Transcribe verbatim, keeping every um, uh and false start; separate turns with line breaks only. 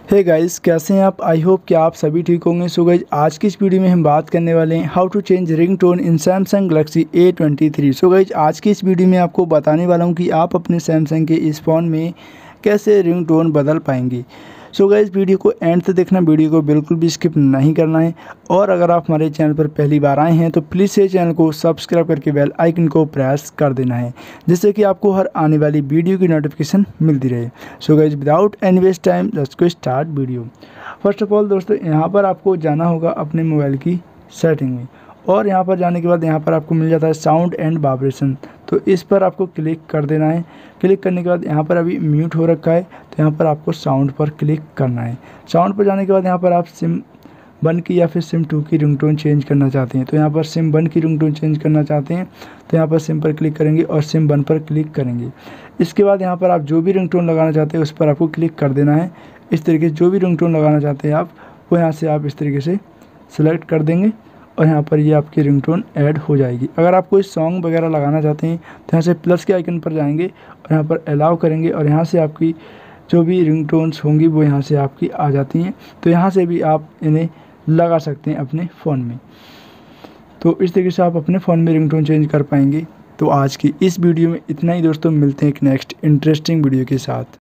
Hey guys, कैसे हैं आप। आई होप कि आप सभी ठीक होंगे। सो गाइस, आज की इस वीडियो में हम बात करने वाले हैं how to change ringtone in Samsung Galaxy A twenty three. So guys, आज की इस वीडियो में आपको बताने वाला हूं कि आप अपने सैमसंग के इस फ़ोन में कैसे रिंगटोन बदल पाएंगे। सो गाइस, वीडियो को एंड तक देखना, वीडियो को बिल्कुल भी स्किप नहीं करना है। और अगर आप हमारे चैनल पर पहली बार आए हैं तो प्लीज़ से चैनल को सब्सक्राइब करके बेल आइकन को प्रेस कर देना है, जिससे कि आपको हर आने वाली वीडियो की नोटिफिकेशन मिलती रहे। So guys, without any waste time let's go start video. First of all दोस्तों, यहाँ पर आपको जाना होगा अपने मोबाइल की सेटिंग में, और यहाँ पर जाने के बाद यहाँ पर आपको मिल जाता है साउंड एंड वाइब्रेशन। तो इस पर आपको क्लिक कर देना है। क्लिक करने के बाद यहाँ पर अभी म्यूट हो रखा है, तो यहाँ पर आपको साउंड पर क्लिक करना है। साउंड पर जाने के बाद यहाँ पर आप सिम वन की या फिर सिम टू की रिंगटोन चेंज करना चाहते हैं, तो यहाँ पर सिम वन की रिंगटोन चेंज करना चाहते हैं तो यहाँ पर सिम पर क्लिक करेंगे और सिम वन पर क्लिक करेंगे। इसके बाद यहाँ पर आप जो भी रिंगटोन लगाना चाहते हैं उस पर आपको क्लिक कर देना है। इस तरीके से जो भी रिंगटोन लगाना चाहते हैं आप, वो यहाँ से आप इस तरीके से सिलेक्ट कर देंगे और यहाँ पर ये आपकी रिंगटोन ऐड हो जाएगी। अगर आप कोई सॉन्ग वगैरह लगाना चाहते हैं तो यहाँ से प्लस के आइकन पर जाएंगे और यहाँ पर अलाउ करेंगे, और यहाँ से आपकी जो भी रिंगटोन्स होंगी वो यहाँ से आपकी आ जाती हैं। तो यहाँ से भी आप इन्हें लगा सकते हैं अपने फ़ोन में। तो इस तरीके से आप अपने फ़ोन में रिंगटोन चेंज कर पाएंगे। तो आज की इस वीडियो में इतना ही दोस्तों, मिलते हैं एक नेक्स्ट इंटरेस्टिंग वीडियो के साथ।